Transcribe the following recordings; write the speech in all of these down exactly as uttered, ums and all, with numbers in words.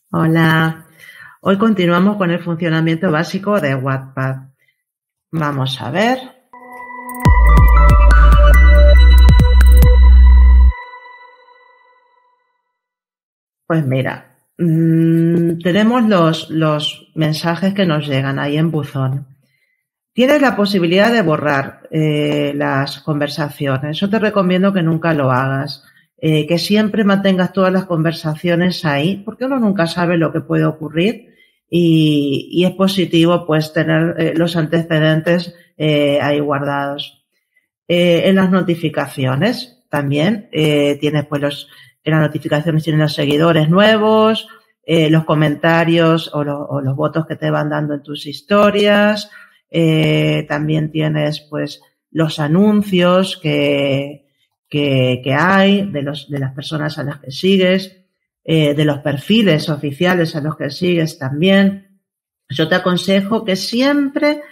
Hola, hoy continuamos con el funcionamiento básico de Wattpad. Vamos a ver. Pues mira, mmm, tenemos los, los mensajes que nos llegan ahí en buzón. Tienes la posibilidad de borrar eh, las conversaciones. Yo te recomiendo que nunca lo hagas, eh, que siempre mantengas todas las conversaciones ahí, porque uno nunca sabe lo que puede ocurrir y, y es positivo pues tener eh, los antecedentes eh, ahí guardados. Eh, en las notificaciones también eh, tienes pues los, en las notificaciones tienes los seguidores nuevos, eh, los comentarios o, lo, o los votos que te van dando en tus historias. Eh, también tienes pues los anuncios que, que, que hay de, los, de las personas a las que sigues, eh, de los perfiles oficiales a los que sigues también. Yo te aconsejo que siempre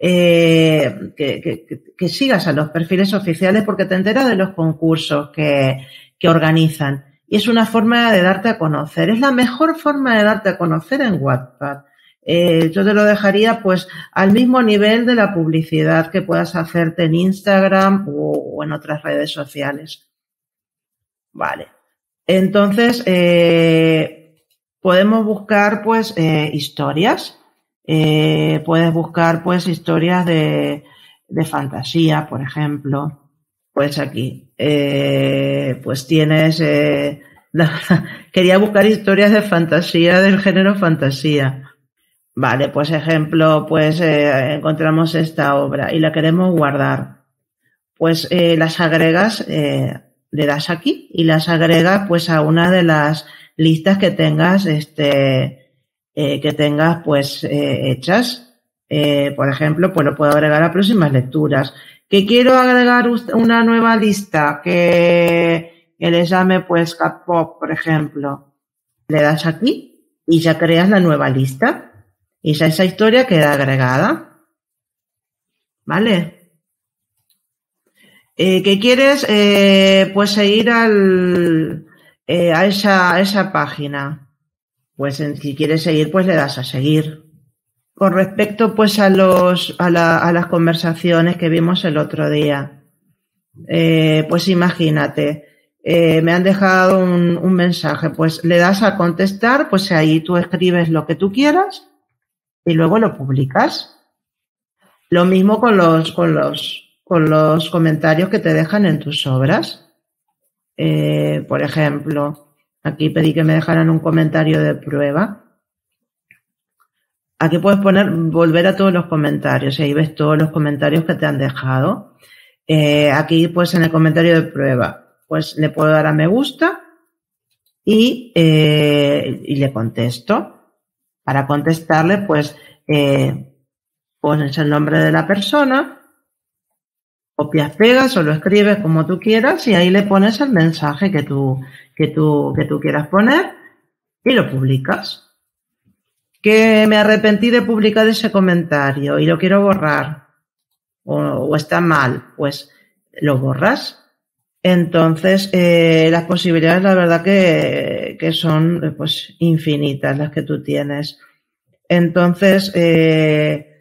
eh, que, que, que sigas a los perfiles oficiales porque te enteras de los concursos que, que organizan. Y es una forma de darte a conocer. Es la mejor forma de darte a conocer en Wattpad. Eh, yo te lo dejaría pues al mismo nivel de la publicidad que puedas hacerte en Instagram o, o en otras redes sociales. Vale. Entonces, eh, podemos buscar pues eh, historias. Eh, puedes buscar pues historias de, de fantasía, por ejemplo. Pues aquí, eh, pues tienes... Eh, la, quería buscar historias de fantasía del género fantasía. Vale, pues ejemplo, pues eh, encontramos esta obra y la queremos guardar. Pues eh, las agregas, eh, le das aquí y las agregas pues a una de las listas que tengas, este, eh, que tengas pues eh, hechas. Eh, por ejemplo, pues lo puedo agregar a próximas lecturas. Que quiero agregar una nueva lista que, que le llame pues K-pop, por ejemplo. Le das aquí y ya creas la nueva lista. Y ya esa historia queda agregada. ¿Vale? Eh, ¿Qué quieres? Eh, pues seguir al, eh, a, esa, a esa página. Pues si quieres seguir, pues le das a seguir. Con respecto pues a los a, la, a las conversaciones que vimos el otro día, eh, pues imagínate, eh, me han dejado un, un mensaje, pues le das a contestar, pues ahí tú escribes lo que tú quieras y luego lo publicas. Lo mismo con los con los con los comentarios que te dejan en tus obras. Eh, por ejemplo, aquí pedí que me dejaran un comentario de prueba. Aquí puedes poner volver a todos los comentarios y ahí ves todos los comentarios que te han dejado. Eh, aquí pues en el comentario de prueba pues le puedo dar a me gusta y, eh, y le contesto. Para contestarle pues eh, pones el nombre de la persona, copias, pegas o lo escribes como tú quieras y ahí le pones el mensaje que tú, que tú, que tú quieras poner y lo publicas. Que me arrepentí de publicar ese comentario y lo quiero borrar o, o está mal, pues lo borras. Entonces, eh, las posibilidades, la verdad que, que son pues infinitas las que tú tienes. Entonces, eh,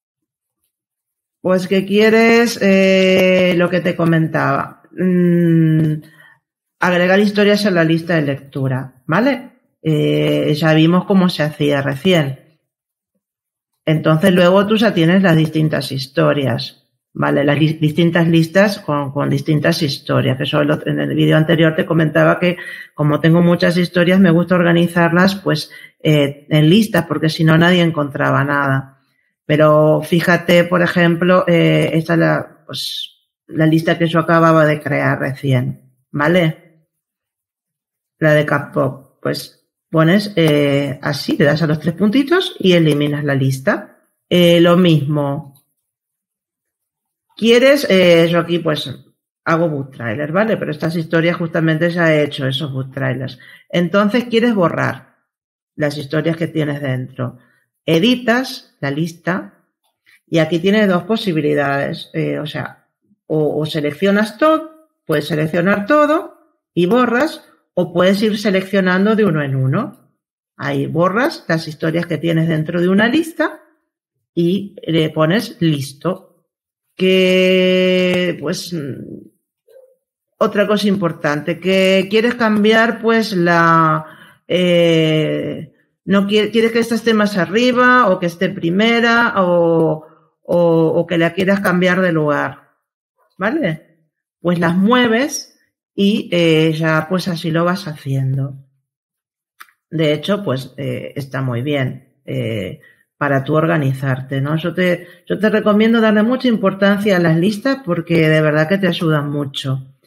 pues que quieres eh, lo que te comentaba, mm, agregar historias a la lista de lectura, ¿vale? Eh, ya vimos cómo se hacía recién. Entonces luego tú ya tienes las distintas historias, ¿vale? Las li- distintas listas con, con distintas historias, que eso en el vídeo anterior te comentaba que como tengo muchas historias me gusta organizarlas pues eh, en listas porque si no nadie encontraba nada. Pero fíjate, por ejemplo, eh, esta es la, pues, la lista que yo acababa de crear recién, ¿vale? La de K-pop, pues pones eh, así, le das a los tres puntitos y eliminas la lista. Eh, lo mismo. ¿Quieres? Eh, yo aquí pues hago book trailer, ¿vale? Pero estas historias justamente ya he hecho esos book trailers. Entonces quieres borrar las historias que tienes dentro. Editas la lista y aquí tienes dos posibilidades. Eh, o sea, o, o seleccionas todo, puedes seleccionar todo y borras, o puedes ir seleccionando de uno en uno. Ahí borras las historias que tienes dentro de una lista y le pones listo. Que, pues, otra cosa importante, que quieres cambiar, pues, la, eh, no quieres, quieres que esta esté más arriba o que esté primera o, o, o que la quieras cambiar de lugar, ¿vale? Pues las mueves y eh, ya, pues, así lo vas haciendo. De hecho, pues eh, está muy bien eh, para tú organizarte, ¿no? Yo te, yo te recomiendo darle mucha importancia a las listas porque de verdad que te ayudan mucho.